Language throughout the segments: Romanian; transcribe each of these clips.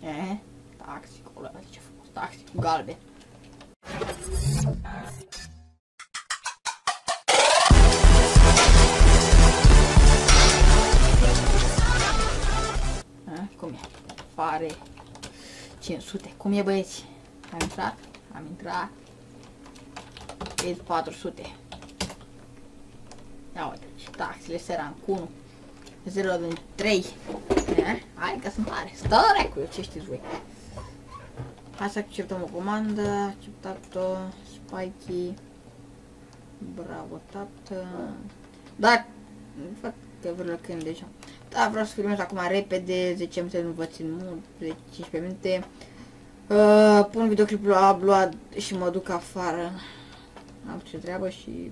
Taxi, acolo, ce frumos, taxi cu galben. Cum e? Pare 500. Cum e, băieți? Am intrat? Am intrat. E 400. Ia uite, și taxile seran cu 1. 0,3. Hai că sunt tare. Stă recu, ce știți voi? Hai să acceptăm o comandă. Acceptat-o. Spikey. Bravo, tată. Da, fac că vreau când deja. Da, vreau să filmez acum repede, 10 minute nu vă țin mult, 15 minute. Pun videoclipul la upload și mă duc afară. Am ce treabă și...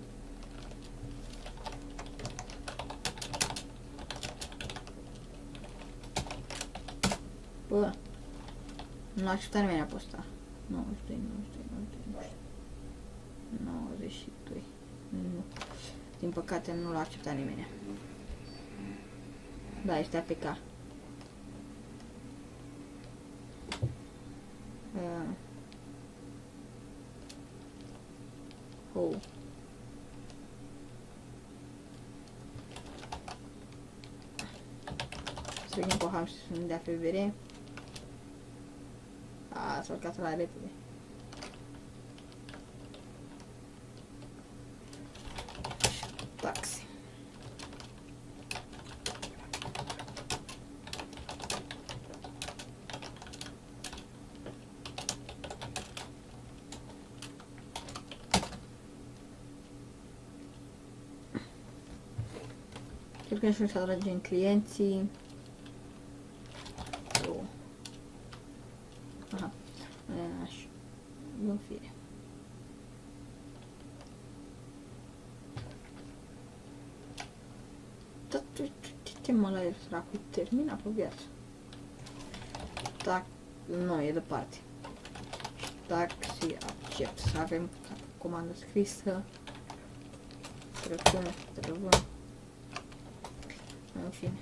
Bă, nu aștepta nimeni pe ăsta. 92, 92. Nu. Din păcate nu l-a acceptat nimeni. Da, este APK. Să vedem cu ham și să nu dea FVR. S-a urcat la repede. Taxi. Cred că și să atragem clienții. Aha. Așa. În fire. Ce mă la el săracu, termina pe viață. Tac, nu, e departe. Taxi, accept. Să avem comandă scrisă. Trăvân. În fine.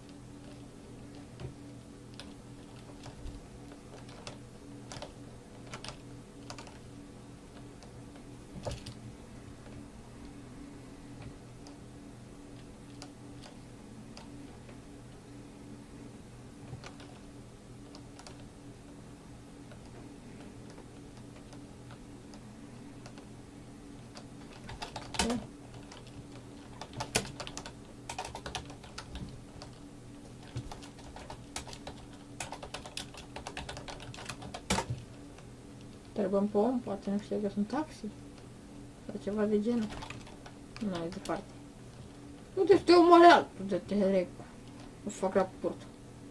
Întrebăm pe om, poate nu știe că sunt taxi. Sau ceva de genul. Nu, e departe. Nu te știu omul real. Tu te reg. Nu fac raport.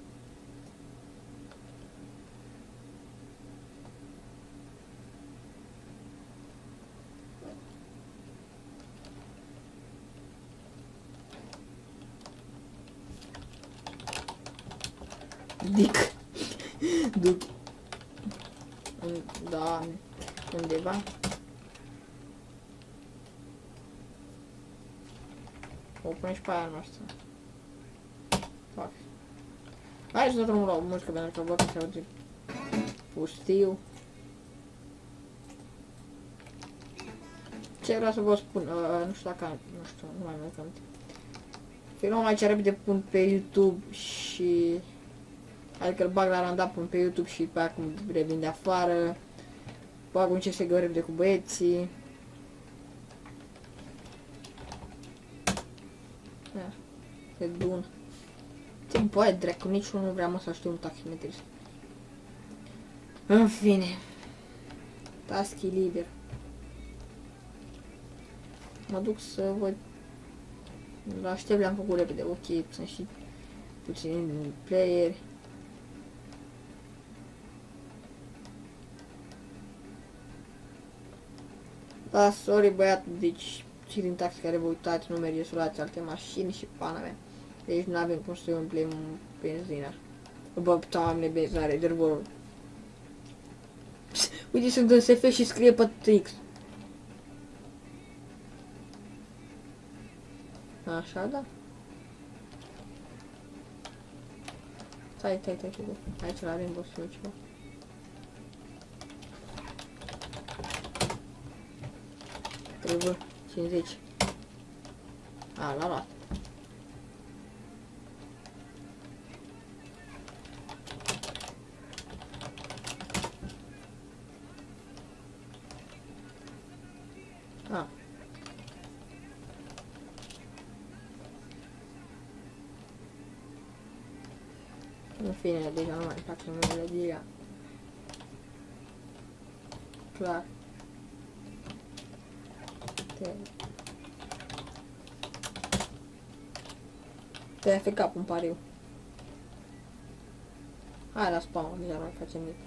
Duc. Da, undeva. O pune și pe aia noastră. Fac. Hai să dăm drumul la o muzică pentru că văd că se aude pustiu. Ce vreau să vă spun, nu știu dacă, nu știu, nu mai merg aminte. Filmul mai ce repede pun pe YouTube și... Adică îl bag la randap, pun pe YouTube și pe acum revin de afară. Bag un CSGO repede cu băieții. E bun. Ce băie dracu, niciunul nu vrea mă să știu un taximetrist. În fine. Task liber. Mă duc să văd. La aștept le-am făcut repede, ok, sunt și puțini playeri. Da, sorry băiat, deci și din taxi care vă uitați, nu merge să luați alte mașini și pana mea. Deci nu avem cum să umplem benzinar. Bă, doamne, benzinare, rezervorul. Uite, sunt în SF și scrie pe TX. Așa, da. Stai. Aici la Rainbow să ceva. Trebuie 50. A, l-a luat. A. În fine, deja nu mai place melodiia. Clar. Te-ai fi cap un pariu. Hai la spawn, deja nu mai facem nimic.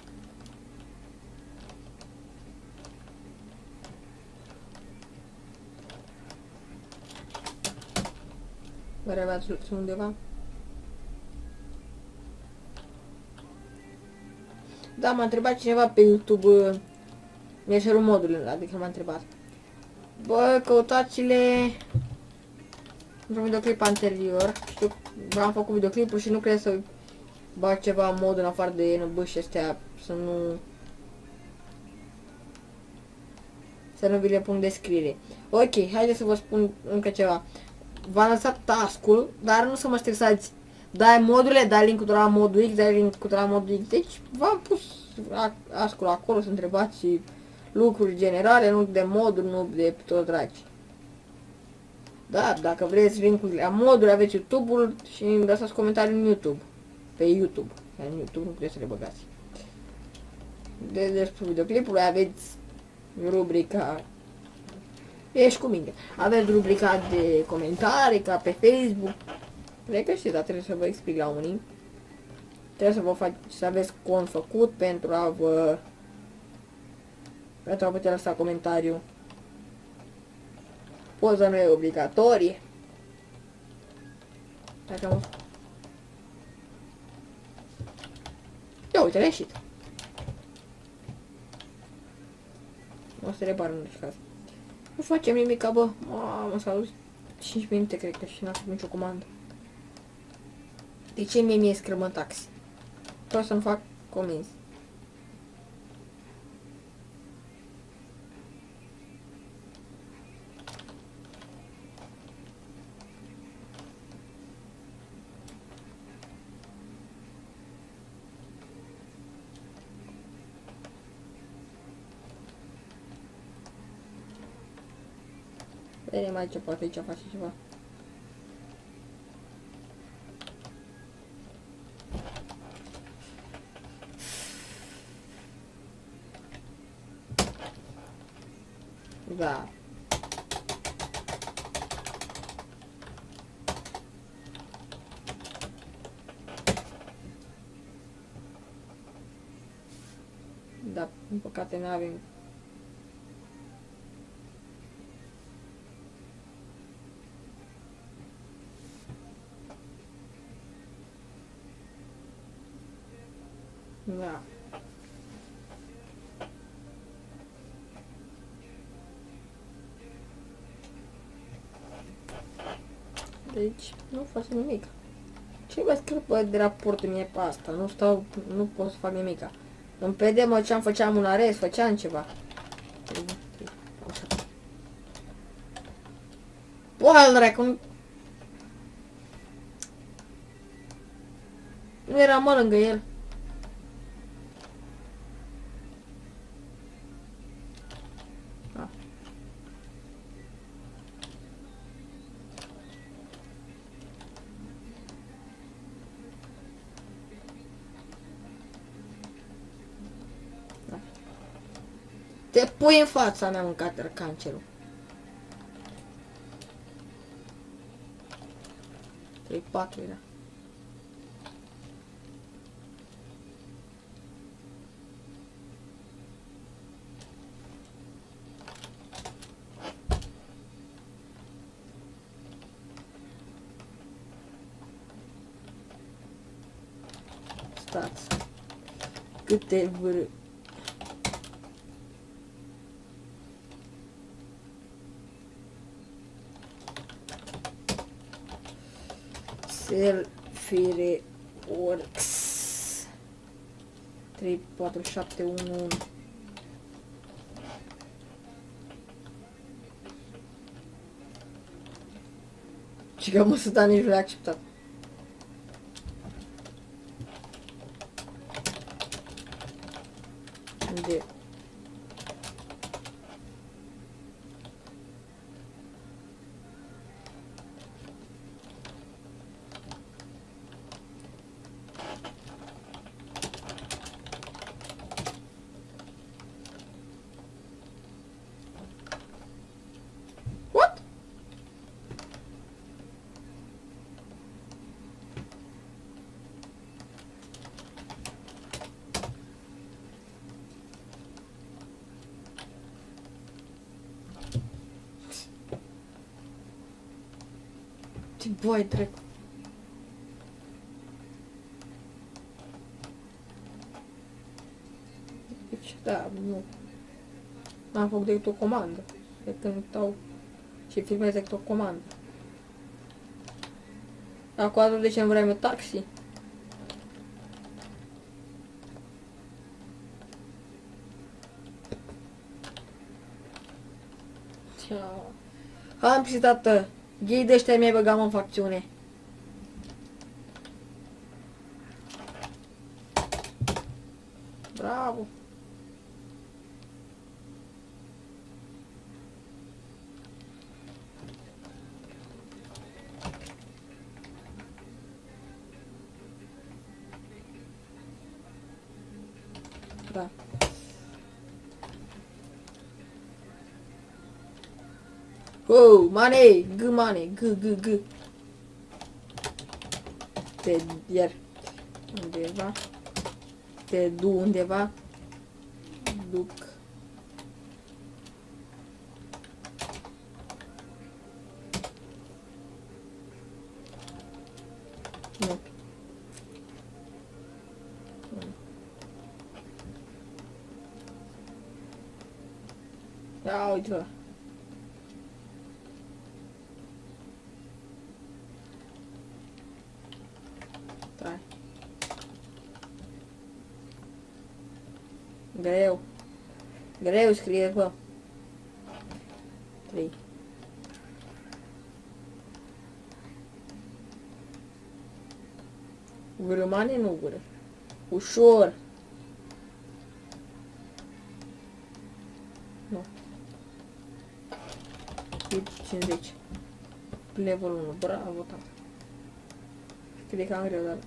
Vă aveați undeva? Da, m-a întrebat cineva pe YouTube, mi-a cerut modurile, adică m-a întrebat. Bă, căutați-le într-un videoclip anterior. Știu, am făcut videoclipul și nu cred să bag ceva mod în afară de NB și astea, să nu vi le pun în descriere. Ok, haideți să vă spun încă ceva. V-am lăsat task-ul, dar nu să mă stresați. Dai modurile, dai link-ul de la modul X, dai link-ul de la modul X. Deci v-am pus task-ul acolo să întrebați lucruri generale, nu de moduri, nu de tot dragi. Da, dacă vreți link-ul la moduri, aveți YouTube-ul și îmi lăsați comentarii în YouTube. Pe YouTube. În YouTube nu puteți să le băgați. Despre videoclipul aveți rubrica... Ești cu mine. Aveți rubrica de comentarii, ca pe Facebook. Cred că știți, dar trebuie să vă explic la unii. Trebuie să vă faci, să aveți cont făcut pentru a putea lăsa comentariu. Poza nu e obligatorie. Dacă am... Ia uite, a ieșit. O să repar în caz. Nu facem nimic, bă. Mamă, s-a dus 5 minute, cred că, și n-a făcut nicio comandă. De ce mie scrămă taxi? Vreau să-mi fac comenzi. Vedem aici, poate aici face ceva. Da. Da, în păcate n-avem. Da. Deci, nu facem nimic. Ce vă scăpă de raportul mie pe asta? Nu stau, nu pot să fac nimica. În PD, mă, ce-am făceam un arest, făceam ceva. Boal, dracu, nu era mă lângă el. Te pui în fața mea, mâncat cancerul. 3-4 era. Stați. Câte Selfie Works. 3, 4, 7, 1, 1. Și că măsuta nici nu le-a acceptat. Unde? What? Ce boi trec. Deci, da, nu. N-am făcut decât o comandă. De când stau și filmez decât o comandă. Acum de ce nu vrei meu taxi? Am și tată. Ghei de ăștia mi-ai băgat în facțiune. Bravo. Da. Oh, money, g money, g. Te iar undeva. Te du undeva. Duc. Nu. Ia uite-o. Stai. Greu. Greu scrie, bă. 3. Gură, nu gură. Ușor. Nu. 50. Level 1. Bravo, tata. Cred că am greu, dar...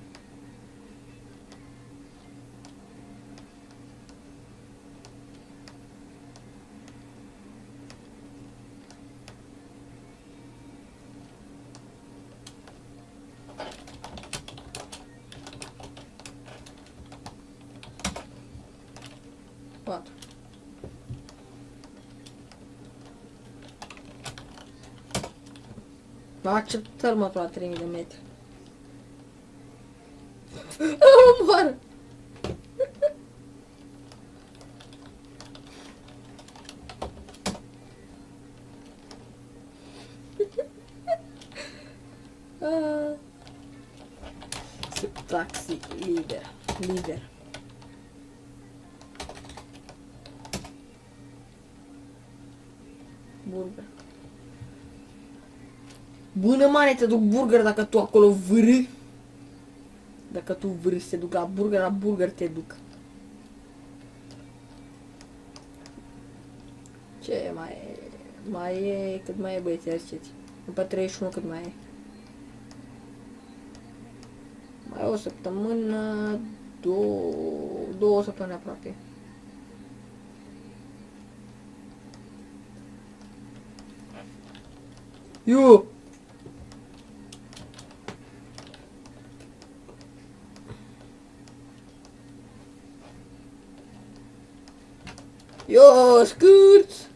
Patru. M-am acceptat următoarea 3000 de metri. Moară! Taxi lider. Burger. Bună mare, te duc burger dacă tu acolo vrâi. Dacă tu vrei să te duc la burger te duc. Ce mai e? Mai e, cât mai e băieți, ziceți. După 31 cât mai e? Mai e o săptămână, două săptămâni aproape. Eu! Yo, scurt!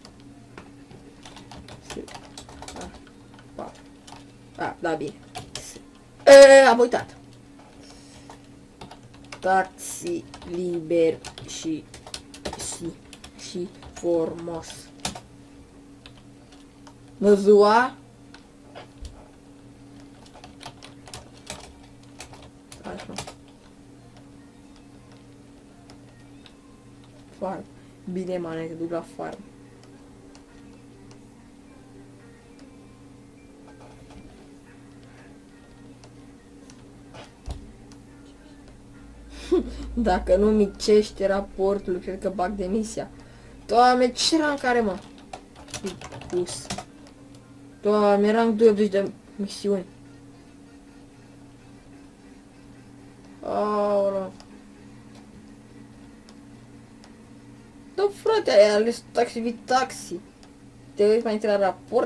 Da, bine. Am uitat. Taxi liber și frumos. Măzua. farm. Bine, mane, te duc la farm. Dacă nu micește raportul, cred că bag demisia. Doamne, ce rank are, mă? Pus. Doamne, rank 280 de misiuni. Aoleu. Da, frate, ai ales taxi. Te uiți mai întâi la raport?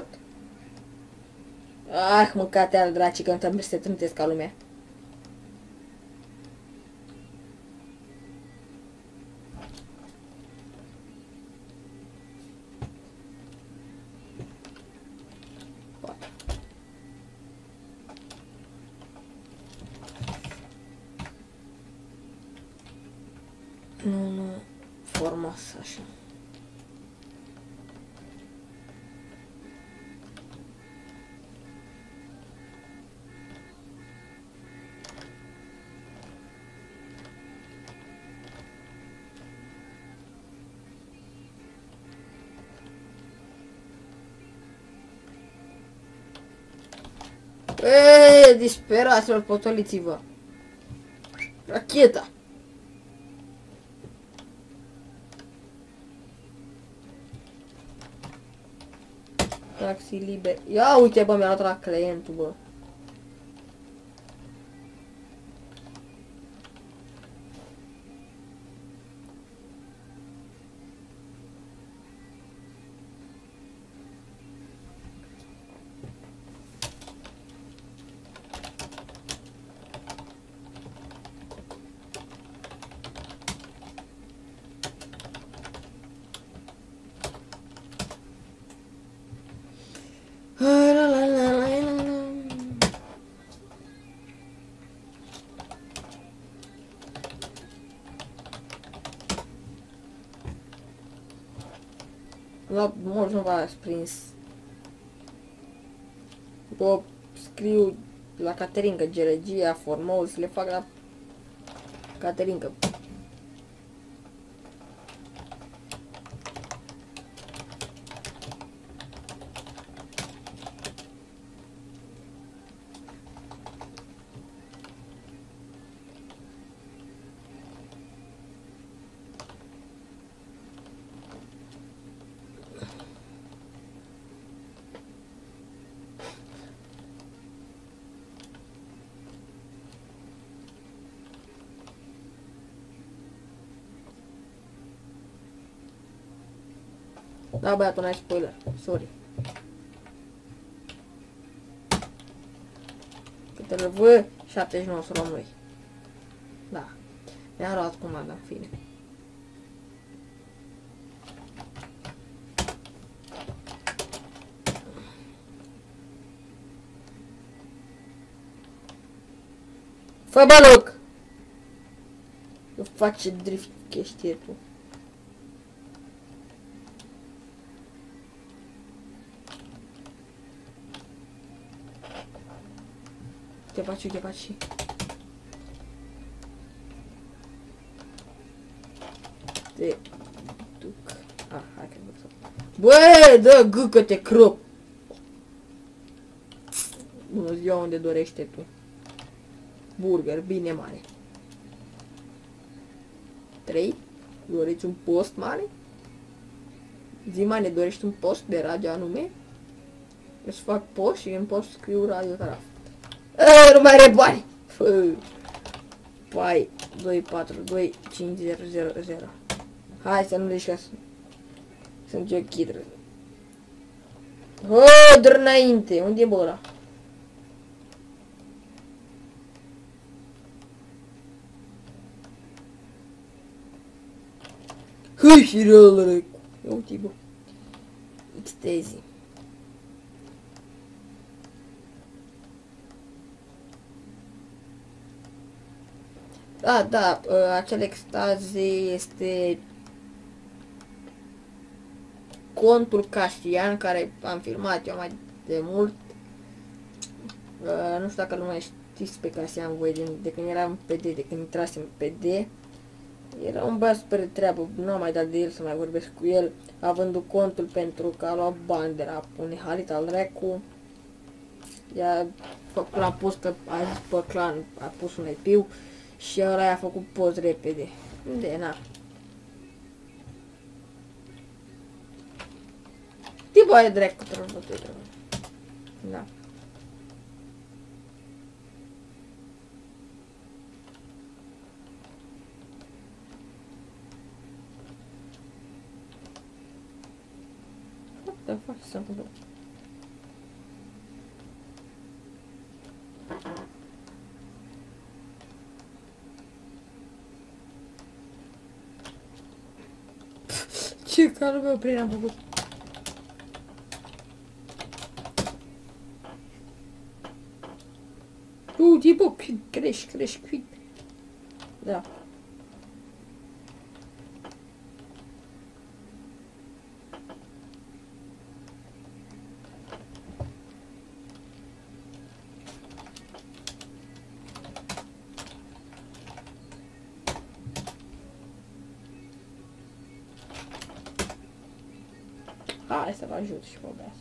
Ah, măcate al draci, că nu trebuie să te trântesc ca lumea. Nu, frumos așa. Eee, disperaților, potoliți-vă! Racheta! Taxi liber. Ia uite, bă, mi-a luat la clientul, bă. La mulți nu v-ați prins. Eu scriu la Caterinca, Geregia, Formos, le fac la Caterinca. Da, băiatul, n-ai spoiler. Sorry. Câtele V, 79 să luăm noi. Da. Mi-am luat comanda, în fine. Fă baloc! Nu face drift chestie tu. Te faci. Te duc. Ah, hai că nu. Băi, dă gâ că te crop. Bună ziua, unde dorește tu? Burger, bine mare. 3. Doriți un post mare? Zi, mane, dorești un post de radio anume? Îți fac post și în post scriu Radio Taraf. Nu mai are bani! Pai 242500. Hai să nu zici că sunt eu chidră. Dă înainte! Unde e bă ăla? Hâi și rălă! Ia uite bă. Extezi. Da, acel extaze este contul Castian care am filmat eu mai de mult. Nu știu dacă nu mai știți pe Castian voi de când eram PD, de când intrasem PD. Era un băiat super de treabă, nu am mai dat de el să mai vorbesc cu el, avându contul pentru că a luat bani de la un Halit al Recu. L-a pus pe, a zis pe clan, a pus un IP și ăla i-a făcut post repede. De na. Tipul aia drept cu trăvături. Da. What the fuck se întâmplă? Ce calul meu prin am făcut? Tipo, crești, quick. Da. Hai să vă ajut și pe asta.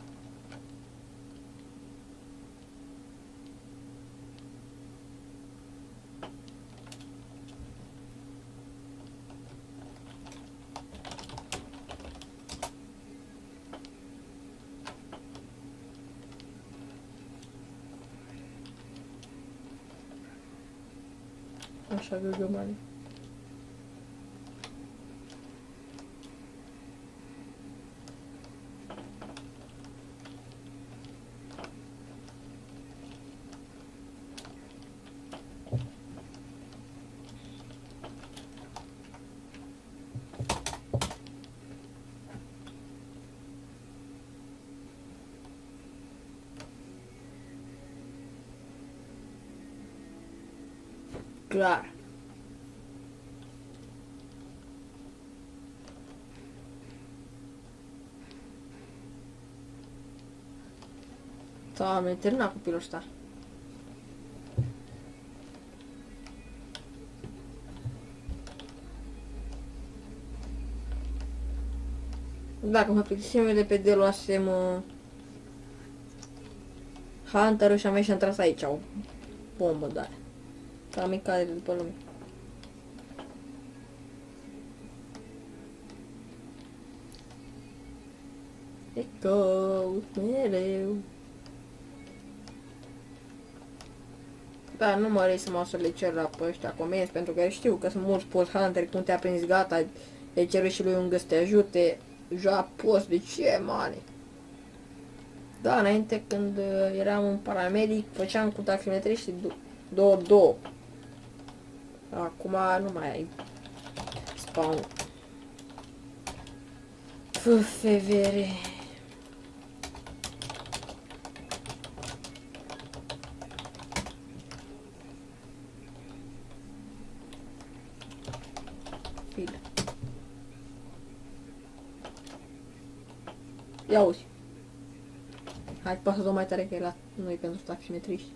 Așa găgămani. Clar. Doamne, termina copilul ăsta. Dacă mă plictisim de pe de luasem Hunter-ul și am ieșit întras aici, o bombă, dar am micat de după lume. Echo, mereu. Da, nu mă rei să mă o să le cer la pe ăștia comenzi, pentru că știu că sunt mulți post-hunter, cum te-a prins gata, le cer și lui un găs să te ajute, joa post, de ce, mane? Da, înainte când eram un paramedic, făceam cu taximetrii și 2-2. Acum nu mai ai spawn. Fevere. File. Ia uzi. Hai, poate să dau mai tare că e la noi pentru taximetriști.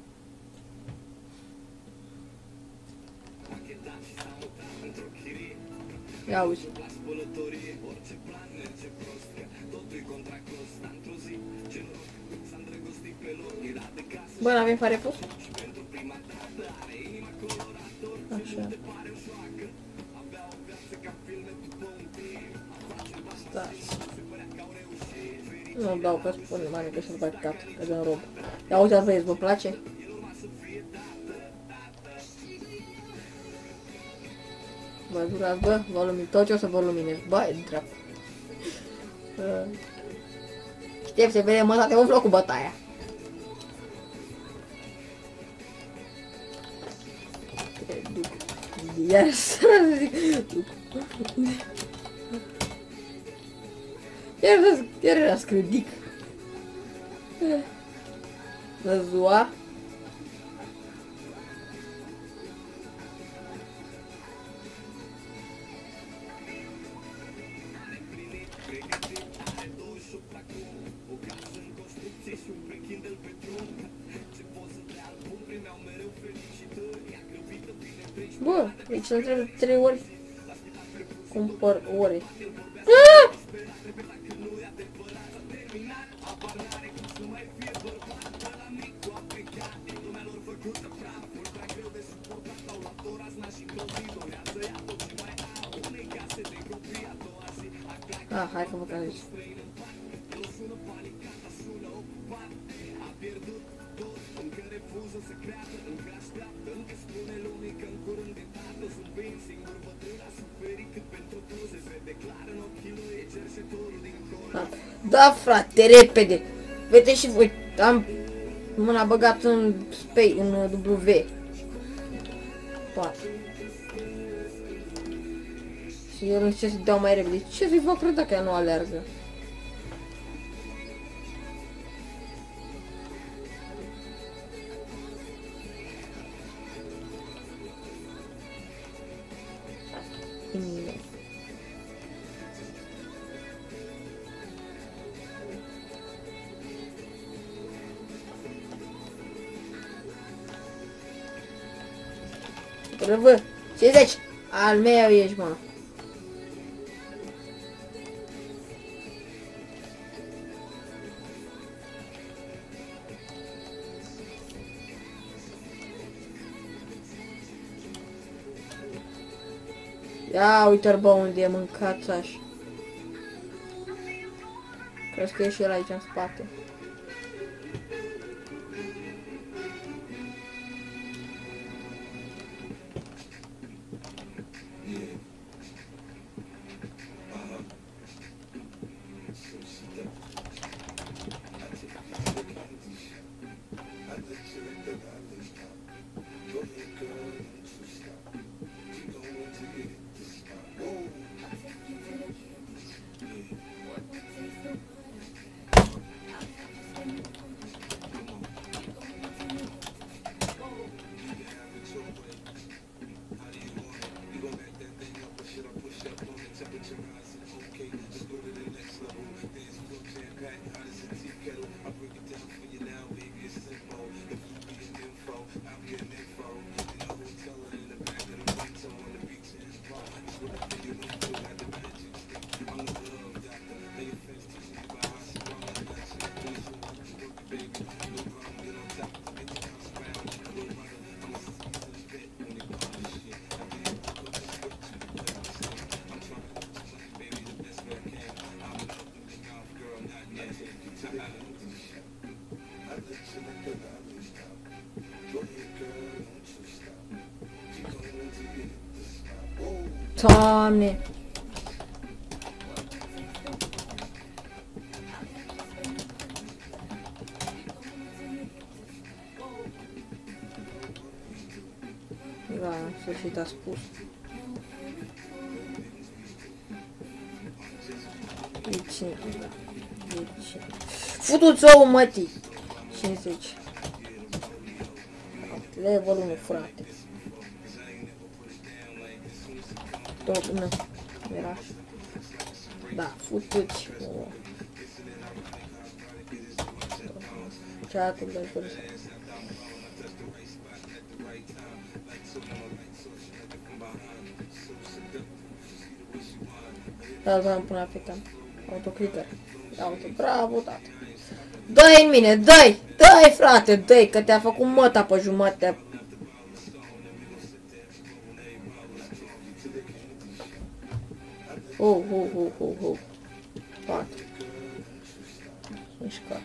Ia uzi. Bă, n-avem fare pus? Așa. Stați. Nu dau că spune mare că și-l bagi cap, că de-n rob. Ia uite, vezi, vă place? Bă, durați, bă, vă lumini, tot ce o să vă luminez, bă, e drept. Știi, se vede, mă, dar te umflă cu bătaia. Te duc. Iar să zic, duc. Chiar era scrâdic. Zăzua. Bă, deci să întreb 3 ori. cumpăr ore. Hai că vă aici. Da, frate, repede. Vedeți și voi, am mâna băgat în Space, în W. Poate. Și el încerc să dau mai repede. Ce să-i fac, cred dacă ea nu alergă? Râvă, 50! Al meu ești, mă. Ia uite-l, bă, unde e mâncat așa. Crezi că e și el aici în spate. Doamne! Da, în sfârșit a spus. Deci... Futu-ți ouă, mătii! 50. Level 1, frate. Tot, nu. Era așa. Da, futu-ți ouă. Cealaltă de acolo. Da, vreau până la feta. Autoclicker. Auto, bravo, tată. Dă-i în mine, dă-i! Dă-i, frate, dă-i, că te-a făcut măta pe jumătate. Ho. Poate. Mișcat.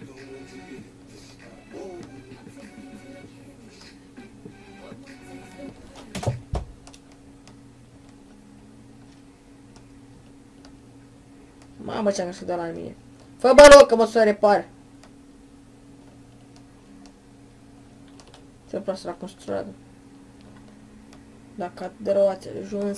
Mamă, ce-am găsit de la mine. Fă bă loc, că mă să repar. Ce-o plasă la construiadă. Dacă atât de rău ați ajuns.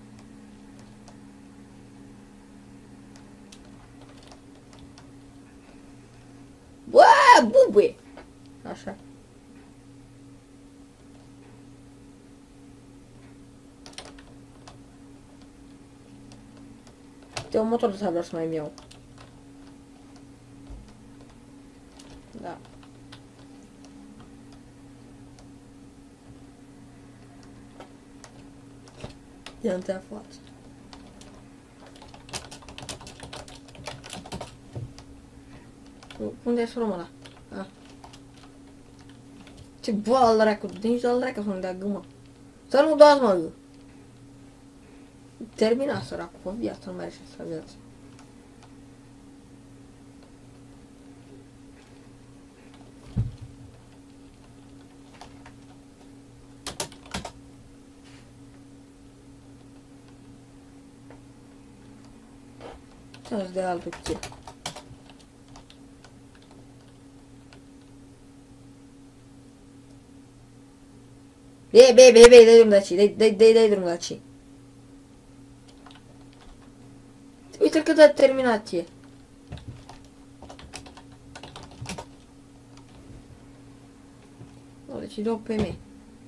Bă, bubuie! Așa. Te un motor de vreau să mai iau. Da. Ia-mi te față. Unde e surul ăla? Ah. Ce bă, al dracu, nici al dracu să nu dea gâmă. Să nu dați, mă! Termina săracul, pe viață, nu mai are șansa la viață. Să-ți dea altul kill. Dai drumul de aici, dai drumul de aici. Uite cât a terminat e. O, deci dau pe mine.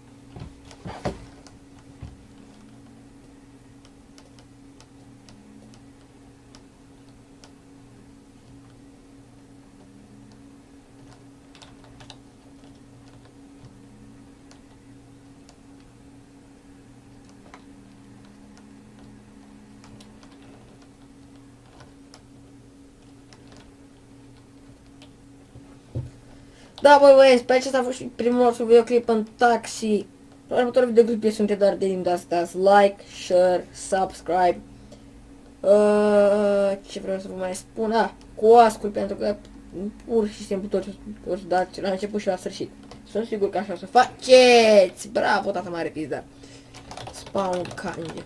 Da, băi, sper că a fost și primul nostru videoclip în taxi. La următorul videoclip sunt doar de timp de asta. Like, share, subscribe. Ce vreau să vă mai spun? Cu ascult, pentru că pur și simplu tot ce o să dați la început și la sfârșit. Sunt sigur că așa o să faceți. Bravo, tata mare pizda. Spawn candy.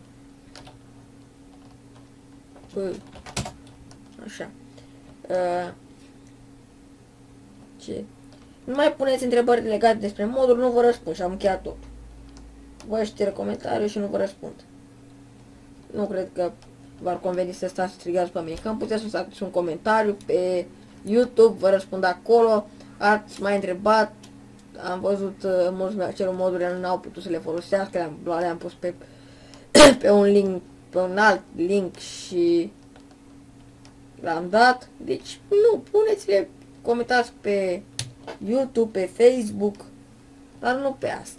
Așa. Ce? Nu mai puneți întrebări legate despre modul, nu vă răspund și am încheiat tot. Vă șterg comentariu și nu vă răspund. Nu cred că v-ar conveni să stați strigați pe mine. Că îmi puteți să lăsați un comentariu pe YouTube, vă răspund acolo. Ați mai întrebat, am văzut mulți acele moduri nu au putut să le folosească, le-am pus pe un link, pe un alt link și l-am dat. Deci nu, puneți-le, comentați pe YouTube, pe Facebook, dar nu pe asta.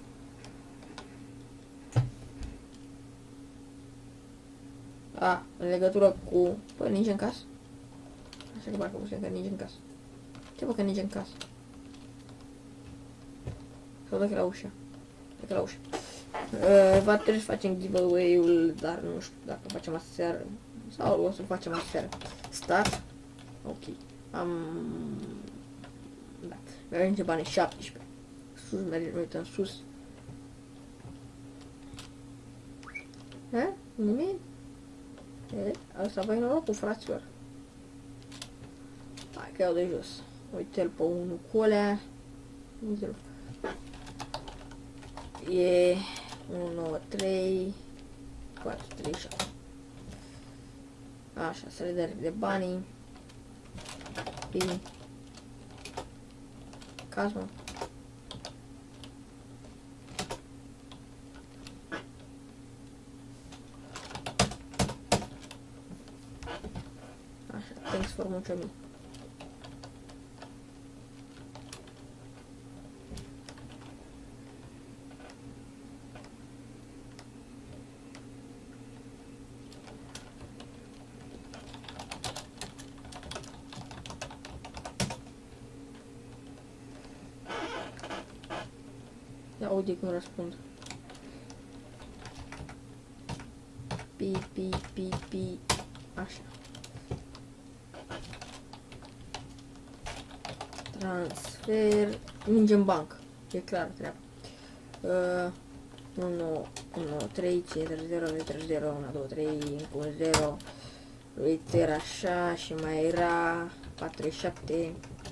În legătură cu... Bă, ninge în casă? Așa că parcă pusem că ninge în casă. Ce bă că ninge în casă? Sau dacă la ușa? Dacă la ușa. Va trebui să facem giveaway-ul, dar nu știu dacă facem aseară. Sau o să facem aseară. Start. Ok. Da. Mi-a niște bani 17. Sus, mergem, uităm sus. Nimic? Asta vai norocul, fraților. Hai că iau de jos. Uite-l pe unul cu alea. E 193 437. Așa, să le dăm de banii. Caz, mă. Așa, thanks for mulțumim. Ia aude cum răspund. Pi. Așa. Transfer. Ninge în bancă. E clar treaba. 1, 3, 5, 0, 0, 1, 2, 3, 1, 0. Uite, era așa și mai era 47.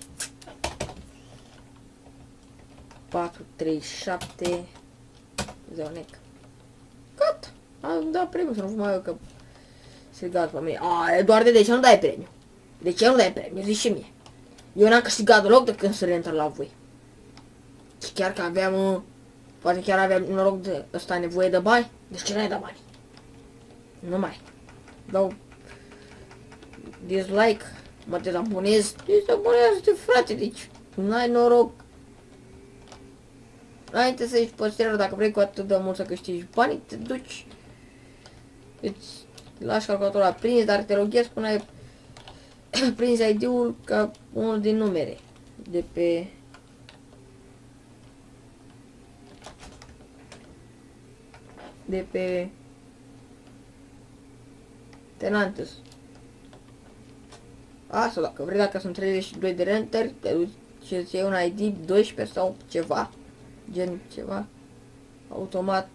437 Zonec. Gata. Am dat premiu, să nu mai eu că strigați pe mine. Doar de ce nu dai premiu? De ce nu dai premiu? Zici și mie. Eu n-am câștigat deloc de când să reintră la voi. Și chiar că aveam, poate chiar aveam noroc de ăsta nevoie de bani. De ce n-ai dat bani? Nu mai. Dau dislike, mă dezabonez. Dezabonează-te, frate, deci n-ai noroc. Înainte să ieși pe server, dacă vrei cu atât de mult să câștigi banii, te duci, îți lași calculatorul aprins, dar te roghez până ai prinzi ID-ul ca unul din numere de pe Tenantus. Asta dacă vrei, dacă sunt 32 de renteri, te duci și îți iei un ID 12 sau ceva, gen ceva, automat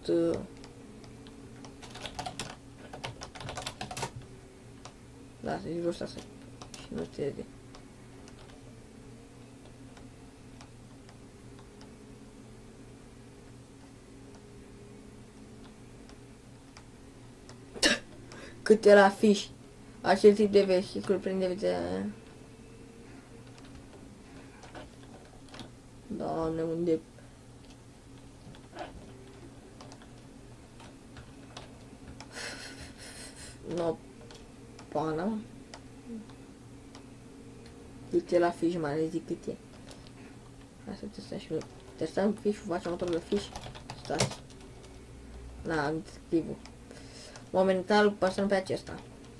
da, să-i jos asta și nu te vede. Cât era fiș. Acel tip de vehicul prinde viteza. Doamne, unde... No, pana, mă. Cât e la fiș, mai zic cât e. Hai să testăm și noi. Testăm fișul, facem motorul de fiș. Stați. Da, am discrivul. Momentan pasăm pe acesta.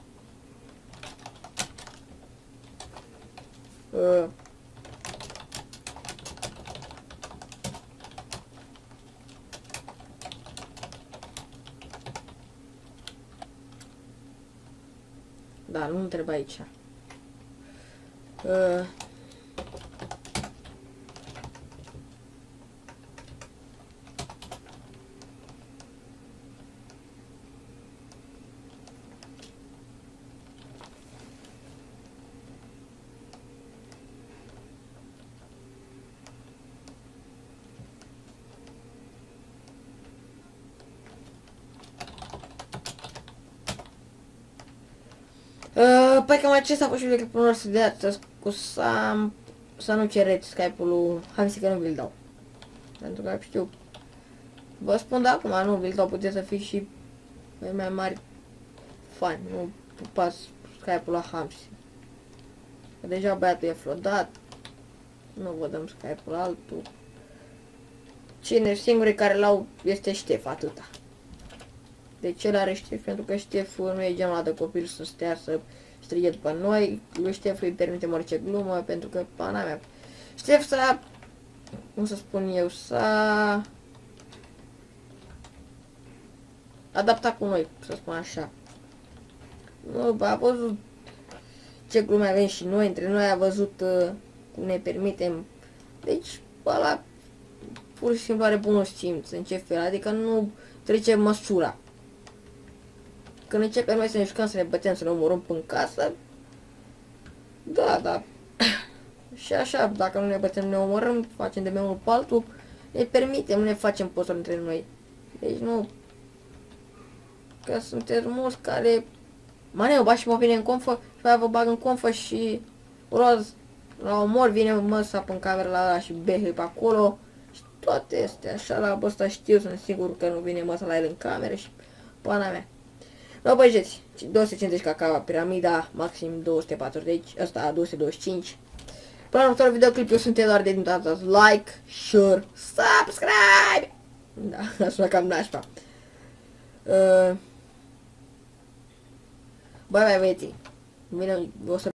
Da, nu trebuie aici. Păi cam acesta a fost și clipul nostru de astăzi cu Sam. Să nu cereți Skype-ul lui Hamsi că nu vi-l dau. Pentru că știu. Vă spun de acum, nu vi-l dau, puteți să fiți și mai mari fani. Nu pupați Skype-ul la Hamsi. Că deja băiatul e flodat. Nu vă dăm Skype-ul altul. Cine singurii care l-au este Ștef, atâta. Deci el are Ștef, pentru că Ștef nu e genul ăla de copil să stea să strige după noi. Lui Ștef îi permitem orice glumă, pentru că, pana mea, Ștef s-a, cum să spun eu, s-a adaptat cu noi, să spun așa. Nu, a văzut ce glume avem și noi, între noi a văzut cum ne permitem. Deci, ăla pur și simplu are bunul simț, în ce fel, adică nu trece măsura. Când începem noi să ne jucăm, să ne bătem, să ne omorâm în casă, da. Și așa, dacă nu ne bătem, ne omorâm, facem de unul pe altul, ne permitem, nu ne facem posturi între noi. Deci nu, că sunteți mulți care, maneu, ba și mă vine în confă, și aia vă bag în confă și roz, la omor, vine măsa în cameră la ăla și behe pe acolo, și toate astea, așa, la ăsta știu, sunt sigur că nu vine măsa la el în cameră și pana mea. No, băieți, 250 cacao, piramida, maxim 240, ăsta 225. Până la următorul videoclip, eu sunt Eduard, din data like, share, subscribe! Da, așa cam nașpa. Bye, băieții. Bine, o să